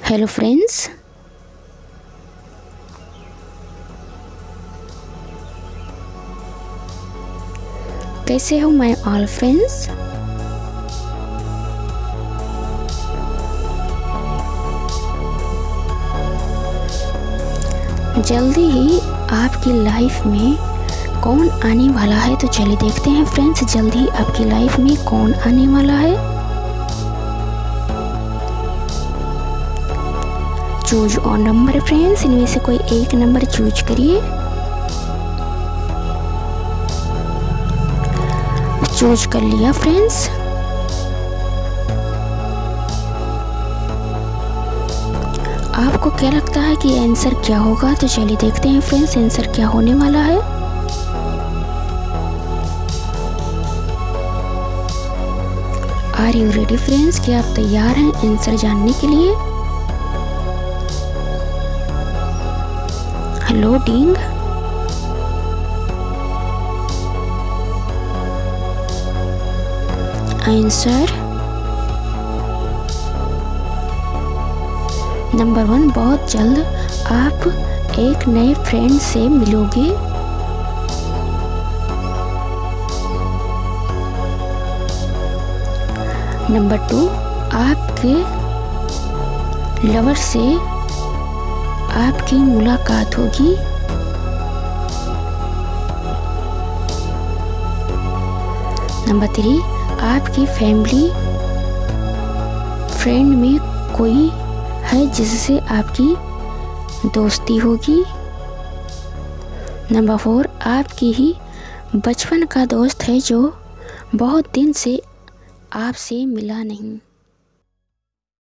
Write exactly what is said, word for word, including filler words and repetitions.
Hello friends, कैसे हो my all friends. जल्दी ही आपकी लाइफ में कौन आने वाला है, तो चलिए देखते हैं फ्रेंड्स, जल्दी आपकी लाइफ में कौन आने वाला है। चूज ऑन नंबर फ्रेंड्स, इनमें से कोई एक नंबर चूज करिए। चूज कर लिया फ्रेंड्स। आपको क्या लगता है कि आंसर क्या होगा, तो चलिए देखते हैं फ्रेंड्स आंसर क्या होने वाला है। आर यू रेडी फ्रेंड्स, क्या आप तैयार हैं आंसर जानने के लिए। लोडिंग। आंसर नंबर वन, बहुत जल्द आप एक नए फ्रेंड से मिलोगे। नंबर टू, आपके लवर से आपकी मुलाकात होगी। नंबर थ्री, आपकी फैमिली फ्रेंड में कोई है जिससे आपकी दोस्ती होगी। नंबर फोर, आपकी ही बचपन का दोस्त है जो बहुत दिन से आपसे मिला नहीं।